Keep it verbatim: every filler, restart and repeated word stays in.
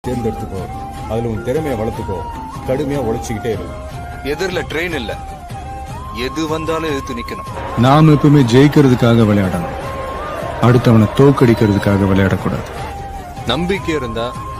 தேர்ந்தெடுத்துக்கோ, அதுல உன் திறமையை வளர்த்துக்கோ, கடுமையா உழைச்சிக்கிட்டே இரு. எதிரில ட்ரெயின் இல்ல, எது வந்தாலும் எதிர்த்து நிக்கணும். நாம எப்பவுமே ஜெயிக்கிறதுக்காக விளையாடணும், அடுத்தவனை தோக்கடிக்கிறதுக்காக விளையாடக்கூடாது. நம்பிக்கை இருந்தா